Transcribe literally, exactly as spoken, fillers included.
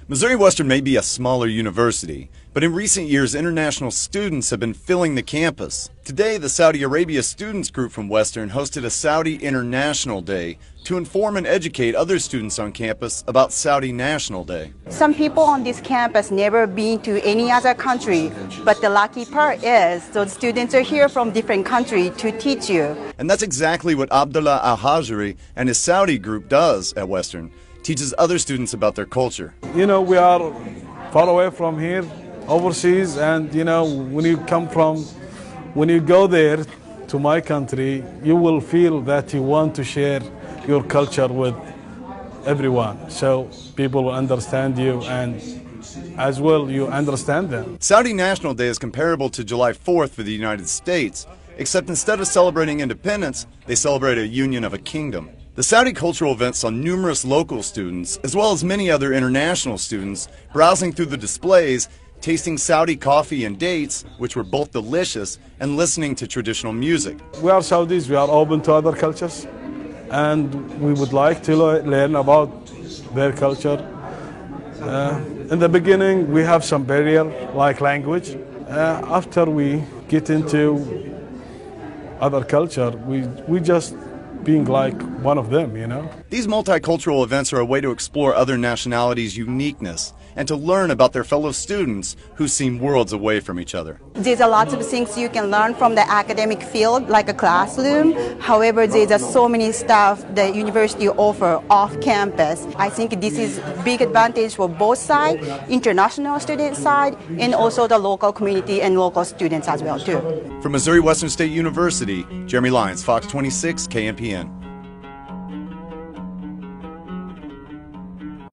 Missouri Western may be a smaller university, but in recent years, international students have been filling the campus. Today, the Saudi Arabia Students Group from Western hosted a Saudi International Day to inform and educate other students on campus about Saudi National Day. Some people on this campus never been to any other country, but the lucky part is those students are here from different countries to teach you. And that's exactly what Abdullah Al-Hajri and his Saudi group does at Western. Teaches other students about their culture. You know, we are far away from here, overseas, and you know, when you come from, when you go there to my country, you will feel that you want to share your culture with everyone, so people will understand you, and as well you understand them. Saudi National Day is comparable to July fourth for the United States, except instead of celebrating independence, they celebrate a union of a kingdom. The Saudi cultural event saw numerous local students, as well as many other international students, browsing through the displays, tasting Saudi coffee and dates, which were both delicious, and listening to traditional music. We are Saudis, we are open to other cultures, and we would like to learn about their culture. Uh, in the beginning, we have some barrier, like language. Uh, after we get into other culture, we, we just being like one of them, you know. These multicultural events are a way to explore other nationalities' uniqueness and to learn about their fellow students who seem worlds away from each other. There's a lot of things you can learn from the academic field, like a classroom. However, there's so many stuff the university offer off campus. I think this is big advantage for both sides, international student side, and also the local community and local students as well too. From Missouri Western State University, Jeremy Lyons, Fox twenty-six, K M P N.